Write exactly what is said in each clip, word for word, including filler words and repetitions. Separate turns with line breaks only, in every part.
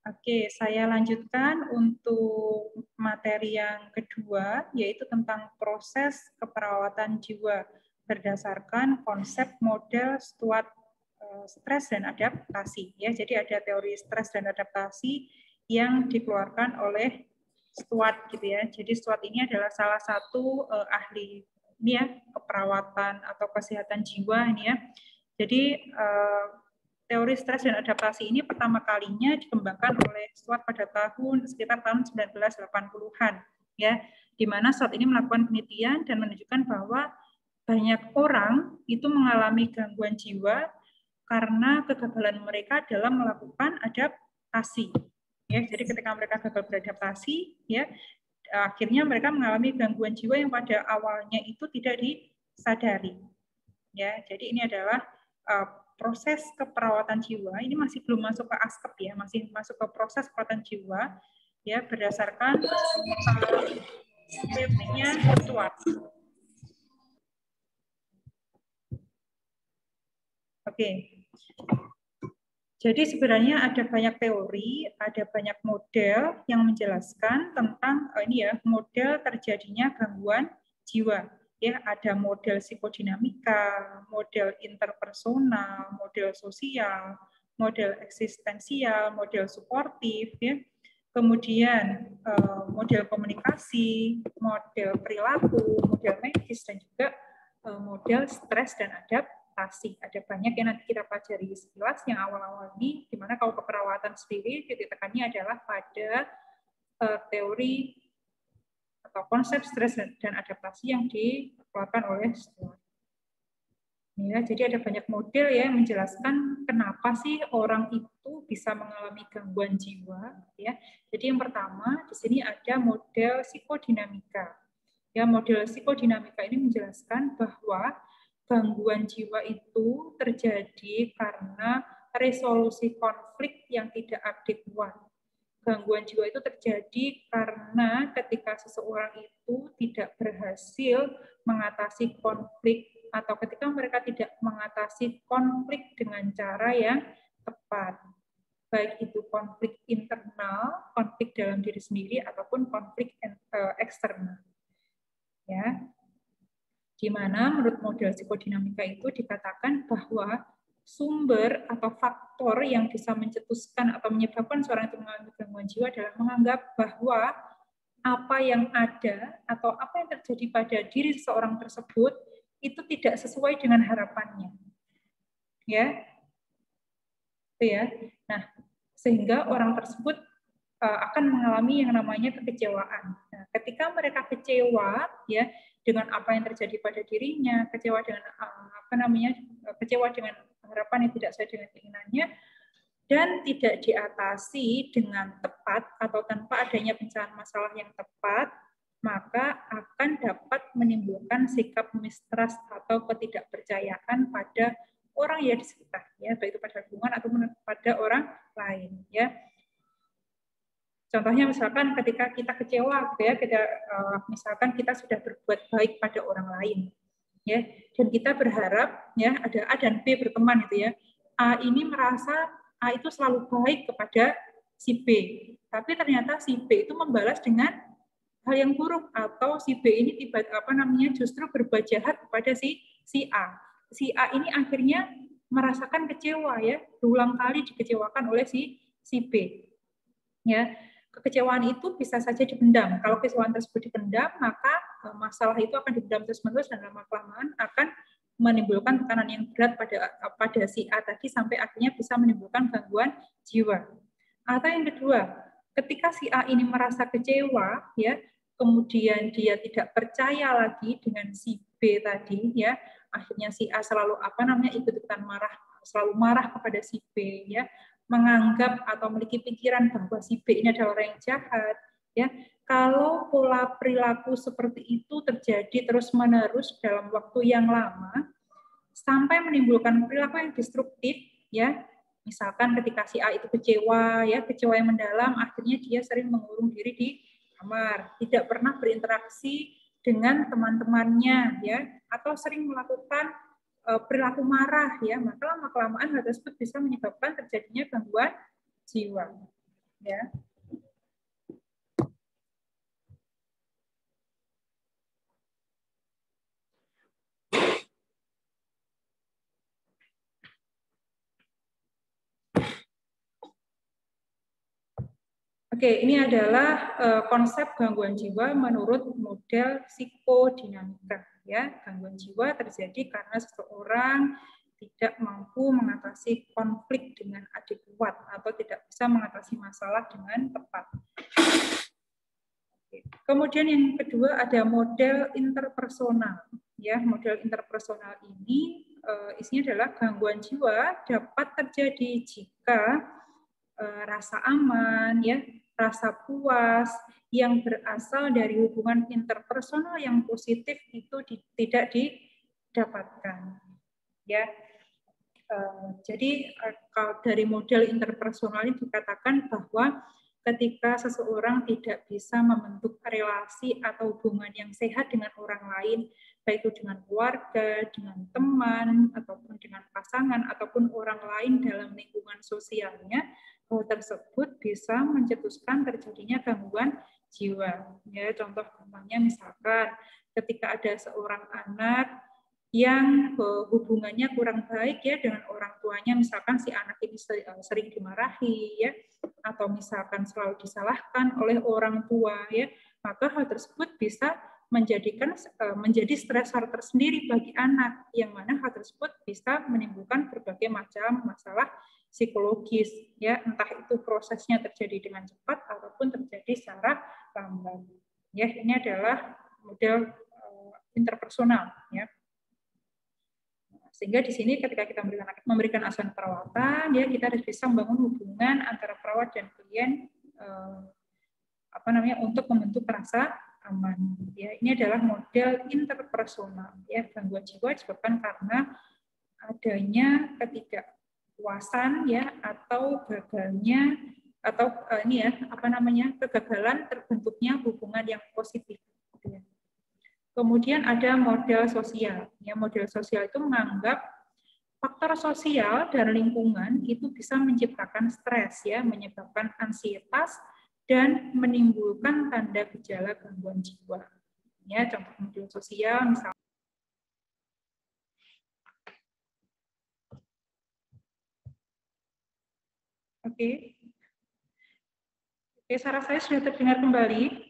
Oke, saya lanjutkan untuk materi yang kedua, yaitu tentang proses keperawatan jiwa berdasarkan konsep model Stuart uh, stres dan adaptasi. Ya, jadi ada teori stres dan adaptasi yang dikeluarkan oleh Stuart, gitu ya. Jadi Stuart ini adalah salah satu uh, ahli ini ya keperawatan atau kesehatan jiwa ini ya. Jadi uh, teori stres dan adaptasi ini pertama kalinya dikembangkan oleh Stuart pada tahun sekitar tahun sembilan belas delapan puluhan, ya, di mana Stuart ini melakukan penelitian dan menunjukkan bahwa banyak orang itu mengalami gangguan jiwa karena kegagalan mereka dalam melakukan adaptasi. Ya, jadi ketika mereka gagal beradaptasi, ya, akhirnya mereka mengalami gangguan jiwa yang pada awalnya itu tidak disadari. Ya, jadi ini adalah uh, proses keperawatan jiwa. Ini masih belum masuk ke askep ya, masih masuk ke proses keperawatan jiwa ya berdasarkan uh, teorinya Stuart. Oke. Jadi sebenarnya ada banyak teori, ada banyak model yang menjelaskan tentang uh, ini ya, model terjadinya gangguan jiwa. Ya, ada model psikodinamika, model interpersonal, model sosial, model eksistensial, model suportif, ya. Kemudian uh, model komunikasi, model perilaku, model medis, dan juga uh, model stres dan adaptasi. Ada banyak yang nanti kita pelajari sekilas yang awal-awal ini, di mana kalau keperawatan sendiri titik tekannya adalah pada uh, teori atau konsep stres dan adaptasi yang dikeluarkan oleh Stuart. Ya, jadi ada banyak model ya yang menjelaskan kenapa sih orang itu bisa mengalami gangguan jiwa. Ya, jadi yang pertama di sini ada model psikodinamika. Ya, model psikodinamika ini menjelaskan bahwa gangguan jiwa itu terjadi karena resolusi konflik yang tidak adekuat. Gangguan jiwa itu terjadi karena ketika seseorang itu tidak berhasil mengatasi konflik atau ketika mereka tidak mengatasi konflik dengan cara yang tepat. Baik itu konflik internal, konflik dalam diri sendiri, ataupun konflik eksternal. Ya, di mana menurut model psikodinamika itu dikatakan bahwa sumber atau faktor yang bisa mencetuskan atau menyebabkan seorang itu mengalami gangguan jiwa adalah menganggap bahwa apa yang ada atau apa yang terjadi pada diri seseorang tersebut itu tidak sesuai dengan harapannya. Ya. Itu ya. Nah, sehingga orang tersebut uh, akan mengalami yang namanya kekecewaan. Nah, ketika mereka kecewa ya dengan apa yang terjadi pada dirinya, kecewa dengan uh, apa namanya? kecewa dengan harapan yang tidak sesuai dengan keinginannya, dan tidak diatasi dengan tepat atau tanpa adanya pencerahan masalah yang tepat, maka akan dapat menimbulkan sikap mistrust atau ketidakpercayaan pada orang yang di sekitar, ya, baik itu pada lingkungan atau pada orang lain, ya. Contohnya misalkan ketika kita kecewa, ya, kita uh, misalkan kita sudah berbuat baik pada orang lain, ya, dan kita berharap, ya, ada A dan B berteman, gitu ya. A ini merasa A itu selalu baik kepada si B, tapi ternyata si B itu membalas dengan hal yang buruk, atau si B ini tiba apa namanya justru berbuat jahat kepada si si A. Si A ini akhirnya merasakan kecewa, ya, berulang kali dikecewakan oleh si si B. Ya, kekecewaan itu bisa saja dipendam. Kalau kekecewaan tersebut dipendam, maka masalah itu akan dipendam terus-menerus dan lama-kelamaan akan menimbulkan tekanan yang berat pada pada si A tadi sampai akhirnya bisa menimbulkan gangguan jiwa. Atau yang kedua, ketika si A ini merasa kecewa, ya, kemudian dia tidak percaya lagi dengan si B tadi, ya, akhirnya si A selalu apa namanya ikut-ikutan marah, selalu marah kepada si B, ya, menganggap atau memiliki pikiran bahwa si B ini adalah orang yang jahat, ya. Kalau pola perilaku seperti itu terjadi terus-menerus dalam waktu yang lama sampai menimbulkan perilaku yang destruktif, ya. Misalkan ketika si A itu kecewa, ya, kecewa yang mendalam, akhirnya dia sering mengurung diri di kamar, tidak pernah berinteraksi dengan teman-temannya, ya, atau sering melakukan uh, perilaku marah, ya, maka lama-kelamaan hal tersebut bisa menyebabkan terjadinya gangguan jiwa. ya. Oke, ini adalah uh, konsep gangguan jiwa menurut model psikodinamika. Ya, gangguan jiwa terjadi karena seseorang tidak mampu mengatasi konflik dengan adekuat atau tidak bisa mengatasi masalah dengan tepat. Oke. Kemudian yang kedua ada model interpersonal. Ya, model interpersonal ini uh, isinya adalah gangguan jiwa dapat terjadi jika uh, rasa aman, ya, rasa puas yang berasal dari hubungan interpersonal yang positif itu di, tidak didapatkan, ya. Uh, jadi uh, kalau dari model interpersonal ini dikatakan bahwa ketika seseorang tidak bisa membentuk relasi atau hubungan yang sehat dengan orang lain, baik itu dengan keluarga, dengan teman, ataupun dengan pasangan, ataupun orang lain dalam lingkungan sosialnya, hal tersebut bisa mencetuskan terjadinya gangguan jiwa. Ya, contoh gampangnya misalkan ketika ada seorang anak yang hubungannya kurang baik ya dengan orang tuanya, misalkan si anak ini sering dimarahi ya, atau misalkan selalu disalahkan oleh orang tua ya, maka hal tersebut bisa menjadikan menjadi stresor tersendiri bagi anak, yang mana hal tersebut bisa menimbulkan berbagai macam masalah psikologis ya, entah itu prosesnya terjadi dengan cepat ataupun terjadi secara lambat. Ya, ini adalah model uh, interpersonal ya. Sehingga di sini ketika kita memberikan, memberikan asuhan perawatan, ya kita harus bisa membangun hubungan antara perawat dan klien eh, apa namanya untuk membentuk rasa aman. Ya, ini adalah model interpersonal. Ya, gangguan jiwa disebabkan karena adanya ketidakpuasan ya atau gagalnya atau eh, ini ya apa namanya kegagalan terbentuknya hubungan yang positif. Ya. Kemudian ada model sosial. Ya, model sosial itu menganggap faktor sosial dan lingkungan itu bisa menciptakan stres, ya, menyebabkan ansietas dan menimbulkan tanda gejala gangguan jiwa. Ya, contoh model sosial misalnya. Oke. Oke, suara saya sudah terdengar kembali.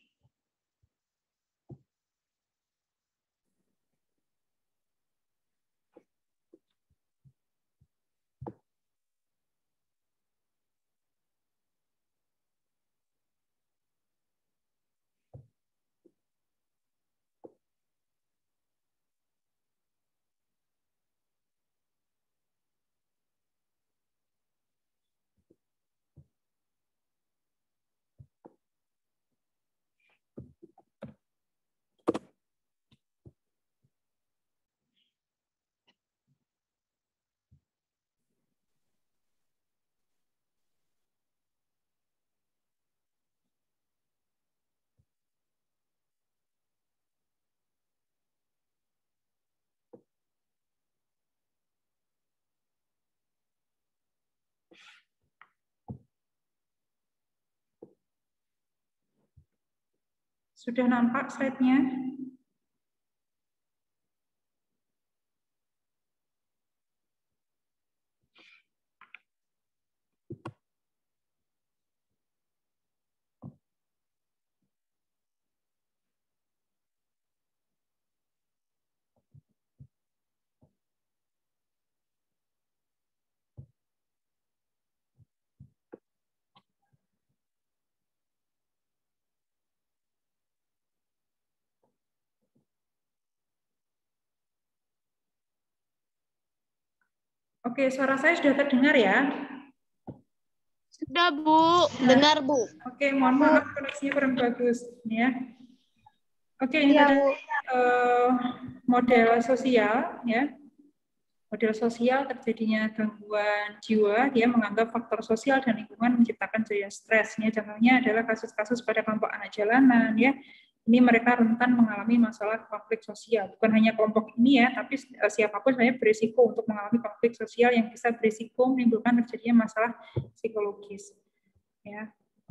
Sudah nampak slide-nya? Oke, suara saya sudah terdengar ya?
Sudah, Bu. Dengar, Bu.
Oke, mohon maaf koneksinya kurang bagus ya. Oke, ini
ya,
tadi uh, model sosial ya. Model sosial terjadinya gangguan jiwa, dia menganggap faktor sosial dan lingkungan menciptakan daya stres. Ya, contohnya adalah kasus-kasus pada kelompok anak jalanan ya. Ini mereka rentan mengalami masalah konflik sosial. Bukan hanya kelompok ini ya, tapi siapapun sebenarnya berisiko untuk mengalami konflik sosial yang bisa berisiko menimbulkan terjadinya masalah psikologis. Ya.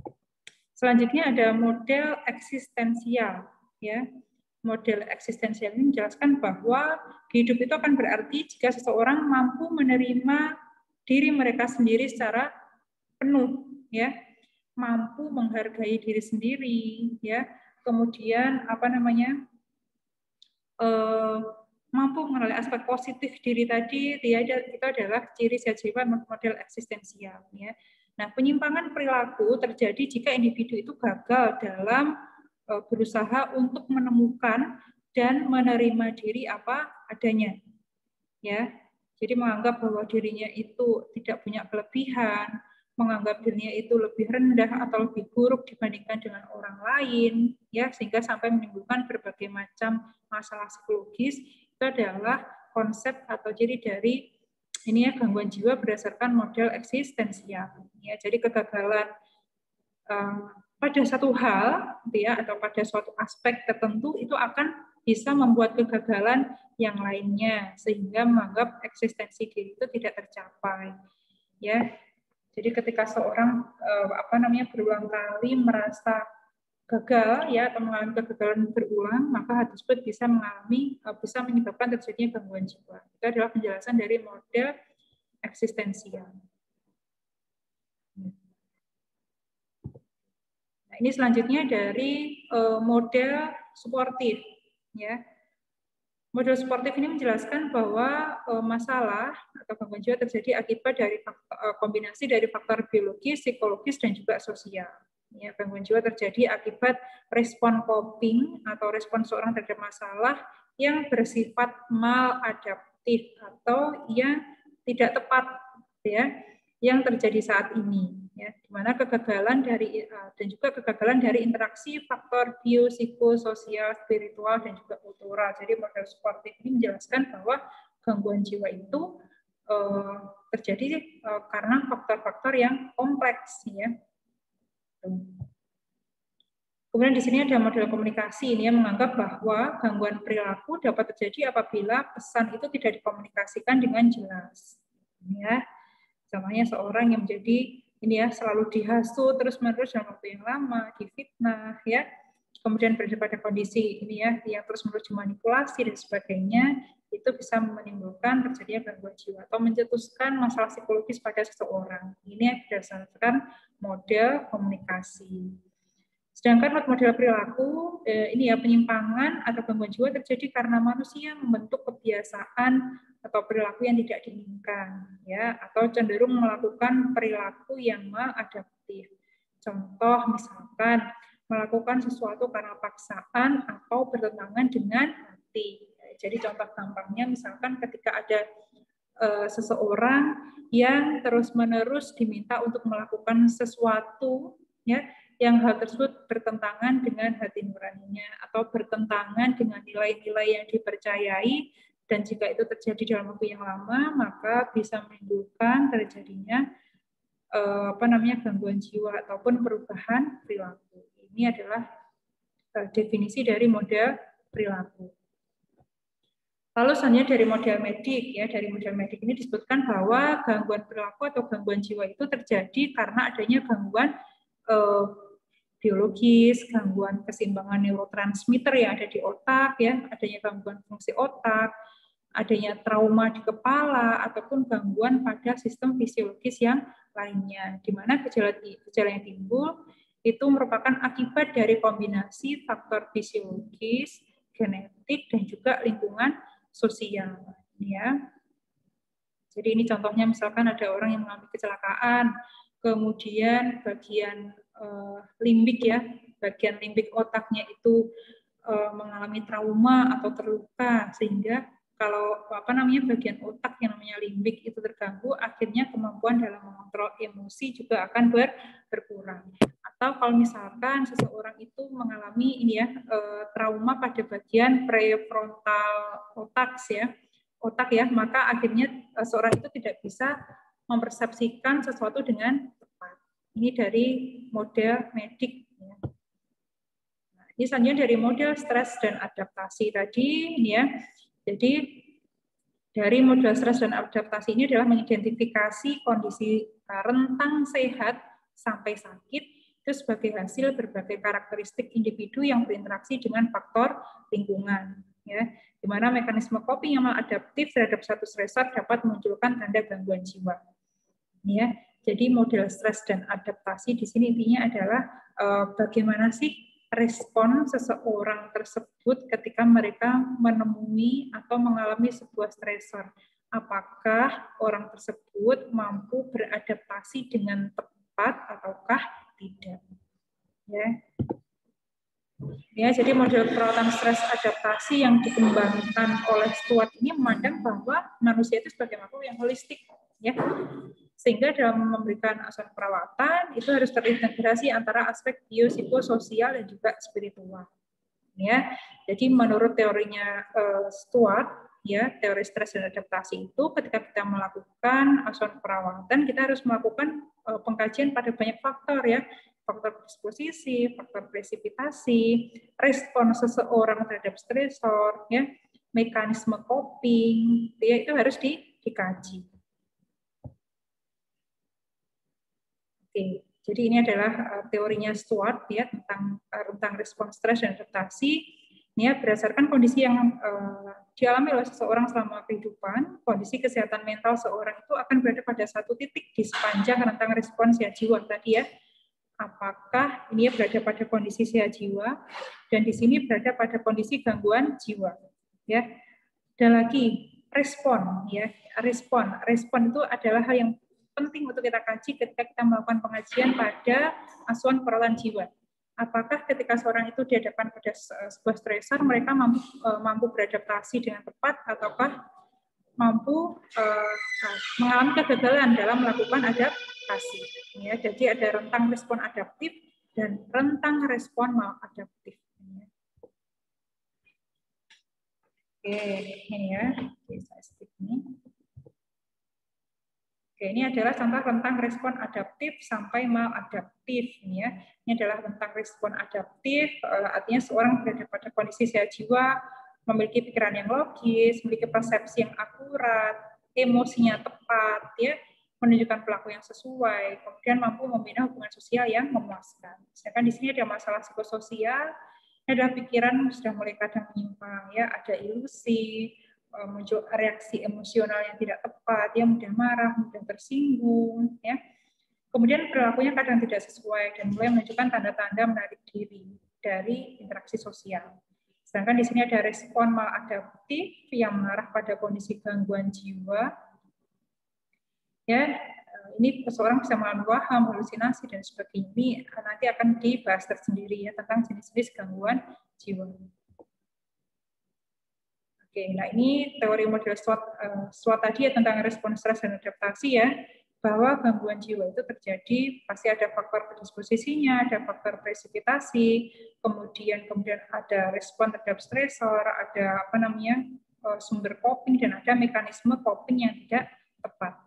Selanjutnya ada model eksistensial, ya. Model eksistensial ini menjelaskan bahwa hidup itu akan berarti jika seseorang mampu menerima diri mereka sendiri secara penuh, ya, mampu menghargai diri sendiri, ya, kemudian apa namanya, eh, mampu mengenali aspek positif diri tadi, ya, itu adalah ciri jiwa model eksistensial, ya. Nah, penyimpangan perilaku terjadi jika individu itu gagal dalam berusaha untuk menemukan dan menerima diri apa adanya, ya. Jadi menganggap bahwa dirinya itu tidak punya kelebihan, menganggap dirinya itu lebih rendah atau lebih buruk dibandingkan dengan orang lain, ya, sehingga sampai menimbulkan berbagai macam masalah psikologis. Itu adalah konsep atau ciri dari ini ya gangguan jiwa berdasarkan model eksistensial. Ya, jadi kegagalan um, pada satu hal, ya, atau pada suatu aspek tertentu itu akan bisa membuat kegagalan yang lainnya sehingga menganggap eksistensi diri itu tidak tercapai, ya. Jadi ketika seorang uh, apa namanya berulang kali merasa gagal, ya, atau mengalami kegagalan berulang, maka hal tersebut bisa mengalami uh, bisa menyebabkan terjadinya gangguan jiwa. Itu adalah penjelasan dari model eksistensial. Nah, ini selanjutnya dari uh, model suportif, ya. Model suportif ini menjelaskan bahwa uh, masalah atau gangguan jiwa terjadi akibat dari faktor, uh, kombinasi dari faktor biologis, psikologis, dan juga sosial. Ya, gangguan jiwa terjadi akibat respon coping atau respon seorang terhadap masalah yang bersifat maladaptif atau yang tidak tepat, ya, yang terjadi saat ini, ya, di mana kegagalan dari dan juga kegagalan dari interaksi faktor biopsikososial, spiritual, dan juga kultural. Jadi model suportif ini menjelaskan bahwa gangguan jiwa itu eh, terjadi eh, karena faktor-faktor yang kompleks, ya. Kemudian di sini ada model komunikasi, ini yang menganggap bahwa gangguan perilaku dapat terjadi apabila pesan itu tidak dikomunikasikan dengan jelas, ya. Contohnya seorang yang menjadi ini ya selalu dihasut terus-menerus dalam waktu yang lama, difitnah, ya, kemudian berada pada kondisi ini ya yang terus-menerus dimanipulasi dan sebagainya, itu bisa menimbulkan terjadinya gangguan jiwa atau mencetuskan masalah psikologis pada seseorang. Ini berdasarkan model komunikasi. Sedangkan model perilaku eh, ini ya penyimpangan atau gangguan jiwa terjadi karena manusia membentuk kebiasaan atau perilaku yang tidak diinginkan, ya, atau cenderung melakukan perilaku yang maladaptif. Contoh misalkan melakukan sesuatu karena paksaan atau bertentangan dengan hati. Jadi contoh gampangnya misalkan ketika ada uh, seseorang yang terus-menerus diminta untuk melakukan sesuatu, ya, yang hal tersebut bertentangan dengan hati nuraninya atau bertentangan dengan nilai-nilai yang dipercayai, dan jika itu terjadi dalam waktu yang lama maka bisa menimbulkan terjadinya eh, apa namanya gangguan jiwa ataupun perubahan perilaku. Ini adalah eh, definisi dari model perilaku. Lalu selanjutnya dari model medik, ya, dari model medik ini disebutkan bahwa gangguan perilaku atau gangguan jiwa itu terjadi karena adanya gangguan eh, biologis, gangguan keseimbangan neurotransmitter yang ada di otak, ya, adanya gangguan fungsi otak, adanya trauma di kepala, ataupun gangguan pada sistem fisiologis yang lainnya, di mana gejala yang timbul itu merupakan akibat dari kombinasi faktor fisiologis, genetik, dan juga lingkungan sosial. Ya. Jadi ini contohnya misalkan ada orang yang mengalami kecelakaan, kemudian bagian uh, limbik ya, bagian limbik otaknya itu uh, mengalami trauma atau terluka, sehingga kalau apa namanya bagian otak yang namanya limbik itu terganggu, akhirnya kemampuan dalam mengontrol emosi juga akan ber, berkurang. Atau kalau misalkan seseorang itu mengalami ini ya uh, trauma pada bagian prefrontal otak ya, otak ya, maka akhirnya uh, seorang itu tidak bisa mempersepsikan sesuatu dengan tepat. Ini dari model medik. Ya. Nah, ini selanjutnya dari model stres dan adaptasi tadi, ini ya. Jadi dari model stres dan adaptasi ini adalah mengidentifikasi kondisi rentang sehat sampai sakit Itu sebagai hasil berbagai karakteristik individu yang berinteraksi dengan faktor lingkungan, ya, di mana mekanisme coping yang maladaptif terhadap satu stresor dapat memunculkan tanda gangguan jiwa. Ya, jadi model stres dan adaptasi di sini intinya adalah eh, bagaimana sih respon seseorang tersebut ketika mereka menemui atau mengalami sebuah stresor. Apakah orang tersebut mampu beradaptasi dengan tepat ataukah tidak? Ya. Ya, jadi model perawatan stres adaptasi yang dikembangkan oleh Stuart ini memandang bahwa manusia itu sebagai makhluk yang holistik, ya. Sehingga dalam memberikan asuhan perawatan itu harus terintegrasi antara aspek biopsikososial dan juga spiritual. Ya, jadi menurut teorinya uh, Stuart, ya, teori stres dan adaptasi itu ketika kita melakukan asuhan perawatan kita harus melakukan uh, pengkajian pada banyak faktor, ya, faktor disposisi, faktor presipitasi, respon seseorang terhadap stresor, ya, mekanisme coping, ya, itu harus di, dikaji. Oke, jadi ini adalah uh, teorinya Stuart, ya, tentang uh, tentang respon stres dan adaptasi. Ya, berdasarkan kondisi yang uh, dialami oleh seseorang selama kehidupan, kondisi kesehatan mental seorang itu akan berada pada satu titik di sepanjang rentang respons sehat jiwa tadi, ya. Apakah ini berada pada kondisi sehat jiwa dan di sini berada pada kondisi gangguan jiwa, ya. Dan lagi respon, ya, respon, respon itu adalah hal yang penting untuk kita kaji ketika kita melakukan pengajian pada asuhan perawatan jiwa. Apakah ketika seorang itu dihadapkan pada sebuah stresor, mereka mampu mampu beradaptasi dengan tepat ataukah mampu uh, mengalami kegagalan dalam melakukan adaptasi. Ya, jadi ada rentang respon adaptif dan rentang respon maladaptif. Oke, ini ya, saya skip ini. Oke, ini adalah contoh rentang respon adaptif sampai maladaptif. Ini, ya. Ini adalah rentang respon adaptif, artinya seorang berada pada kondisi sehat jiwa, memiliki pikiran yang logis, memiliki persepsi yang akurat, emosinya tepat, ya, menunjukkan perilaku yang sesuai, kemudian mampu membina hubungan sosial yang memuaskan. Sedangkan di sini ada masalah psikososial, ada pikiran sudah mulai kadang menyimpang, ya, ada ilusi, muncul reaksi emosional yang tidak tepat, ya, mudah marah, mudah tersinggung, ya. Kemudian perilakunya kadang tidak sesuai dan mulai menunjukkan tanda-tanda menarik diri dari interaksi sosial. Sedangkan di sini ada respon maladaptif yang mengarah pada kondisi gangguan jiwa. Ya, ini seseorang bisa mengalami waham, halusinasi dan sebagainya. Ini nanti akan dibahas tersendiri, ya, tentang jenis-jenis gangguan jiwa. Oke, nah ini teori model SWOT, uh, SWOT tadi, ya, tentang respon stres dan adaptasi, ya, bahwa gangguan jiwa itu terjadi pasti ada faktor predisposisinya, ada faktor presipitasi, kemudian kemudian ada respon terhadap stresor, ada apa namanya uh, sumber coping dan ada mekanisme coping yang tidak tepat.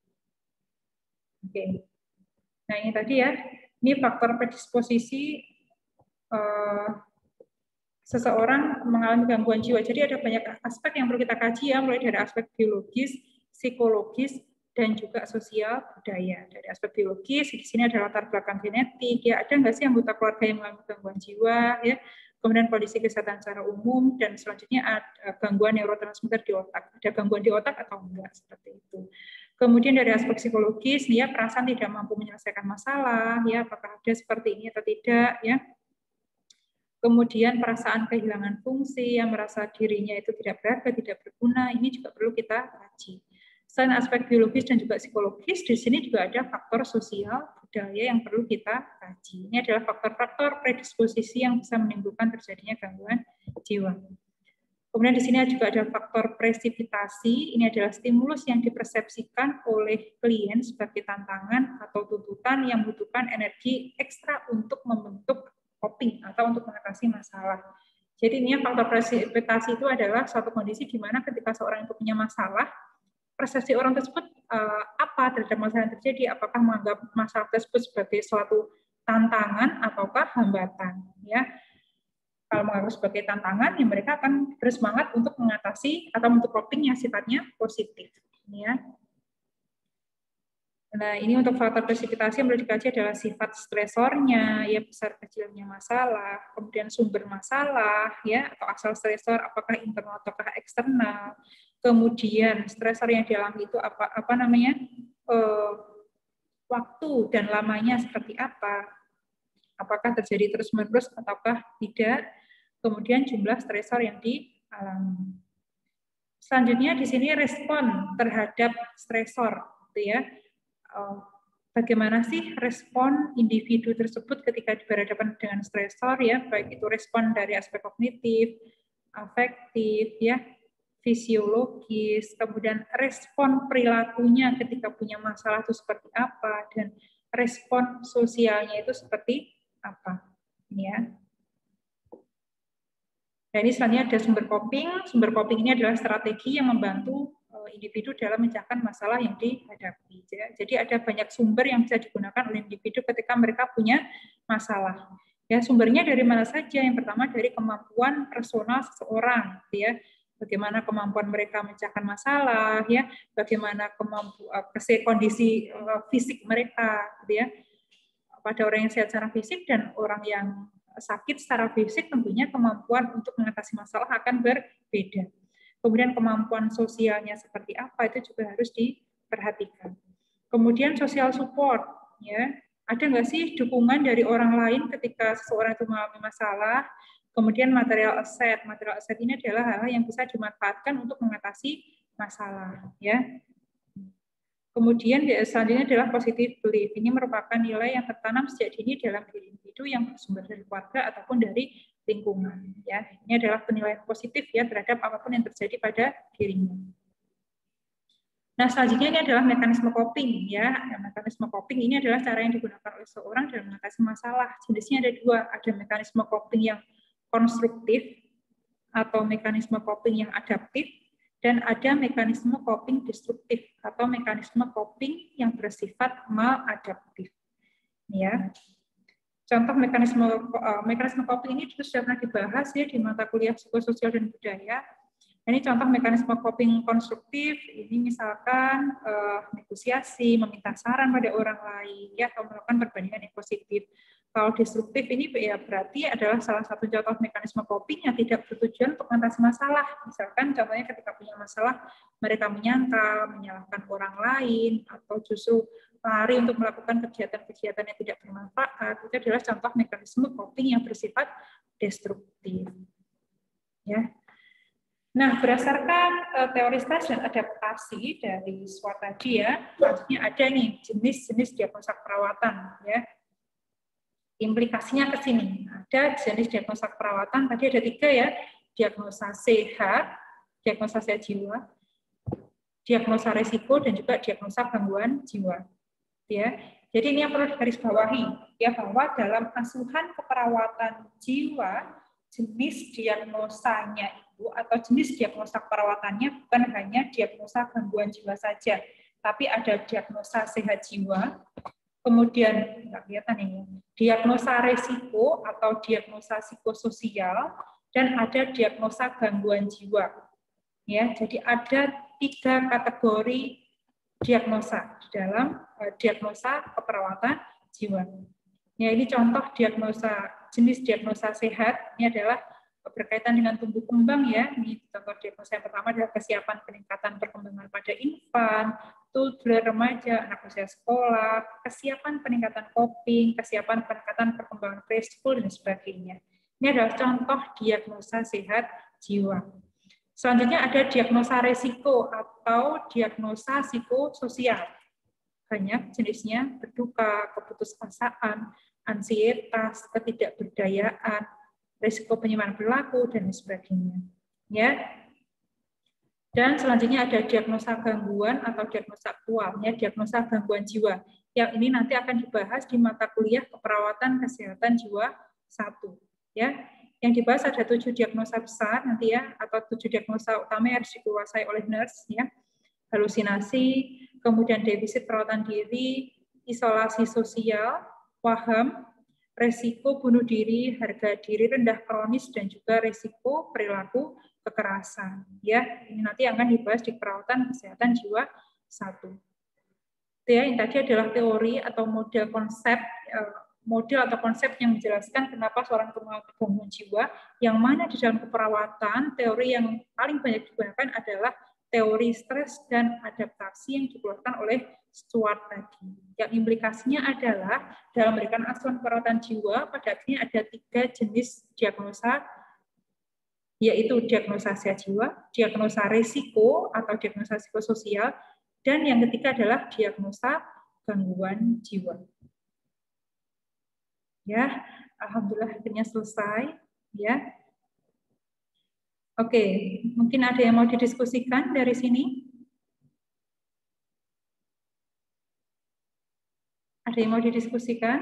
Oke, nah ini tadi, ya, ini faktor predisposisi. Uh, seseorang mengalami gangguan jiwa. Jadi ada banyak aspek yang perlu kita kaji, ya, mulai dari aspek biologis, psikologis, dan juga sosial budaya. Dari aspek biologis, di sini ada latar belakang genetik, ya, ada nggak sih anggota keluarga yang mengalami gangguan jiwa, ya, kemudian kondisi kesehatan secara umum, dan selanjutnya ada gangguan neurotransmitter di otak. Ada gangguan di otak atau enggak, seperti itu. Kemudian dari aspek psikologis, ya, perasaan tidak mampu menyelesaikan masalah, ya, apakah ada seperti ini atau tidak, ya. Kemudian perasaan kehilangan fungsi, yang merasa dirinya itu tidak berharga, tidak berguna, ini juga perlu kita kaji. Selain aspek biologis dan juga psikologis, di sini juga ada faktor sosial budaya yang perlu kita kaji. Ini adalah faktor-faktor predisposisi yang bisa menimbulkan terjadinya gangguan jiwa. Kemudian di sini juga ada faktor presipitasi, ini adalah stimulus yang dipersepsikan oleh klien sebagai tantangan atau tuntutan yang membutuhkan energi ekstra untuk membentuk coping atau untuk mengatasi masalah. Jadi ini faktor presipitasi itu adalah suatu kondisi di mana ketika seorang itu punya masalah, persepsi orang tersebut eh, apa terhadap masalah yang terjadi, apakah menganggap masalah tersebut sebagai suatu tantangan ataukah hambatan, ya. Kalau menganggap sebagai tantangan, ya mereka akan bersemangat untuk mengatasi atau untuk coping yang sifatnya positif, ya. Nah, ini untuk faktor presipitasi yang perlu dikaji adalah sifat stresornya, ya besar kecilnya masalah, kemudian sumber masalah, ya atau asal stresor apakah internal ataukah eksternal, kemudian stresor yang dialami itu apa apa namanya eh, waktu dan lamanya seperti apa, apakah terjadi terus-menerus ataukah tidak, kemudian jumlah stresor yang dialami. Selanjutnya di sini respon terhadap stresor, gitu ya. Bagaimana sih respon individu tersebut ketika berhadapan dengan stresor, ya, baik itu respon dari aspek kognitif, afektif, ya, fisiologis, kemudian respon perilakunya ketika punya masalah itu seperti apa, dan respon sosialnya itu seperti apa, ini ya. Nah, ini selanjutnya ada sumber coping. Sumber coping ini adalah strategi yang membantu individu dalam memecahkan masalah yang dihadapi. Jadi ada banyak sumber yang bisa digunakan oleh individu ketika mereka punya masalah. Ya, sumbernya dari mana saja? Yang pertama dari kemampuan personal seseorang, ya. Bagaimana kemampuan mereka memecahkan masalah, ya. Bagaimana kemampuan kondisi fisik mereka, ya. Pada orang yang sehat secara fisik dan orang yang sakit secara fisik tentunya kemampuan untuk mengatasi masalah akan berbeda. Kemudian kemampuan sosialnya seperti apa itu juga harus diperhatikan. Kemudian social support, ya, ada nggak sih dukungan dari orang lain ketika seseorang itu mengalami masalah? Kemudian material asset, material asset ini adalah hal-hal yang bisa dimanfaatkan untuk mengatasi masalah, ya. Kemudian selanjutnya adalah positive belief. Ini merupakan nilai yang tertanam sejak dini dalam diri individu yang bersumber dari keluarga ataupun dari lingkungan. Ya, ini adalah penilaian positif ya terhadap apapun yang terjadi pada dirinya. Nah, selanjutnya ini adalah mekanisme coping ya. Mekanisme coping ini adalah cara yang digunakan oleh seorang dalam mengatasi masalah. Jenisnya ada dua, ada mekanisme coping yang konstruktif atau mekanisme coping yang adaptif, dan ada mekanisme coping destruktif atau mekanisme coping yang bersifat maladaptif. Ya. Contoh mekanisme mekanisme coping ini sudah pernah dibahas ya di mata kuliah psikososial dan budaya. Ini contoh mekanisme coping konstruktif, ini misalkan eh, negosiasi, meminta saran pada orang lain, ya, atau melakukan perbandingan yang positif. Kalau destruktif ini ya berarti adalah salah satu contoh mekanisme coping yang tidak bertujuan untuk mengatasi masalah. Misalkan contohnya ketika punya masalah, mereka menyangkal, menyalahkan orang lain, atau justru lari untuk melakukan kegiatan-kegiatan yang tidak bermanfaat. Itu adalah contoh mekanisme coping yang bersifat destruktif. Ya. Nah, berdasarkan uh, teori stres dan adaptasi dari SWOT tadi ya, maksudnya ada nih jenis-jenis diagnosa perawatan ya. Implikasinya ke sini. Ada jenis diagnosa perawatan, tadi ada tiga ya, diagnosa sehat, diagnosa sehat jiwa, diagnosa resiko, dan juga diagnosa gangguan jiwa. Ya, jadi ini yang perlu digarisbawahi ya, bahwa dalam asuhan keperawatan jiwa, jenis diagnosanya itu atau jenis diagnosa perawatannya bukan hanya diagnosa gangguan jiwa saja, tapi ada diagnosa sehat jiwa, kemudian nggak kelihatan ini, diagnosa resiko atau diagnosa psikososial, dan ada diagnosa gangguan jiwa. Ya, jadi ada tiga kategori diagnosa di dalam uh, diagnosa keperawatan jiwa. Ya, ini contoh diagnosa jenis diagnosa sehat, ini adalah berkaitan dengan tumbuh kembang ya. Ini contoh diagnosa yang pertama adalah kesiapan peningkatan perkembangan pada infan, toddler, remaja, anak usia sekolah, kesiapan peningkatan coping, kesiapan peningkatan perkembangan preschool dan sebagainya. Ini adalah contoh diagnosa sehat jiwa. Selanjutnya ada diagnosa resiko atau diagnosa psikososial. Banyak jenisnya, berduka, keputusasaan, ansietas, ketidakberdayaan, risiko penyimpangan perilaku, dan sebagainya. Ya. Dan selanjutnya ada diagnosa gangguan atau diagnosa aktual, ya, diagnosa gangguan jiwa. Yang ini nanti akan dibahas di mata kuliah keperawatan kesehatan jiwa satu. Ya. Yang dibahas ada tujuh diagnosa besar nanti ya, atau tujuh diagnosa utama yang harus dikuasai oleh nurse ya. Halusinasi, kemudian defisit perawatan diri, isolasi sosial, paham, resiko bunuh diri, harga diri rendah kronis, dan juga resiko perilaku kekerasan. Ya, ini nanti akan dibahas di perawatan kesehatan jiwa satu. Ya, yang tadi adalah teori atau model konsep, model atau konsep yang menjelaskan kenapa seorang itu mengalami gangguan jiwa, yang mana di dalam keperawatan, teori yang paling banyak digunakan adalah teori stres dan adaptasi yang dikeluarkan oleh Stuart tadi. Yang implikasinya adalah dalam memberikan asuhan perawatan jiwa, pada akhirnya ada tiga jenis diagnosa, yaitu diagnosa sehat jiwa, diagnosa risiko atau diagnosa psikososial, dan yang ketiga adalah diagnosa gangguan jiwa. Ya, alhamdulillah akhirnya selesai. Ya, oke, mungkin ada yang mau didiskusikan dari sini? Ada yang mau didiskusikan?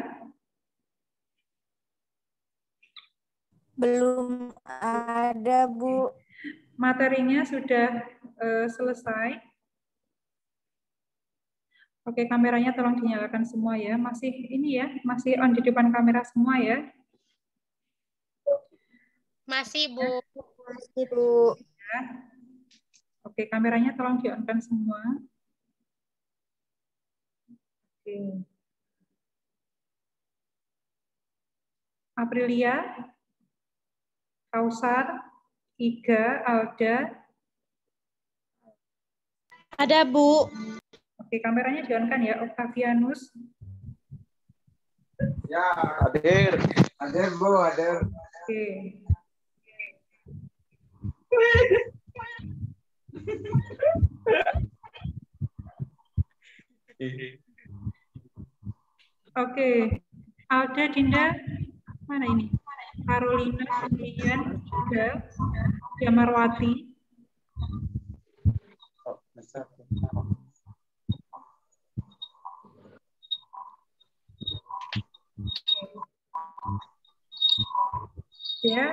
Belum ada, Bu.
Materinya sudah uh, selesai. Oke, kameranya tolong dinyalakan semua ya. Masih ini ya, masih on di depan kamera semua ya.
Masih, Bu.
Masih, Bu.
Ya. Oke, kameranya tolong di-on-kan semua. Oke. Aprilia, Kausar, Iga, Alda.
Ada, Bu.
Oke, kameranya di-on-kan ya, Octavianus.
Ya, hadir. Hadir, Bu, hadir.
Oke. Oke. Alda, Dinda, mana ini? Carolina, Julian, juga Jamarwati.
Oh, bisa.
Ya.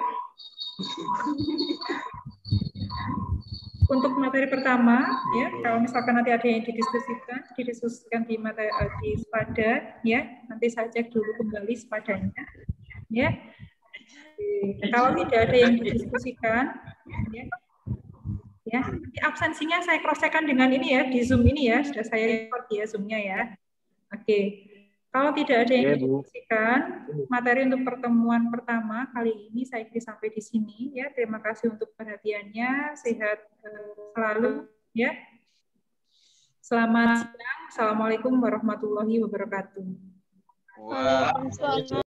Untuk materi pertama, ya, kalau misalkan nanti ada yang didiskusikan, didiskusikan di materi di Spada, ya, nanti saya cek dulu kembali Spadanya, ya. Kalau tidak ada yang didiskusikan, ya, ya, nanti absensinya saya cross-check-kan dengan ini ya, di Zoom ini ya, sudah saya record ya Zoom-nya ya. Oke. Kalau tidak ada yang didiskusikan, materi untuk pertemuan pertama kali ini saya kira sampai di sini ya. Terima kasih untuk perhatiannya. Sehat eh, selalu ya. Selamat siang. Assalamualaikum warahmatullahi wabarakatuh.
Waalaikumsalam.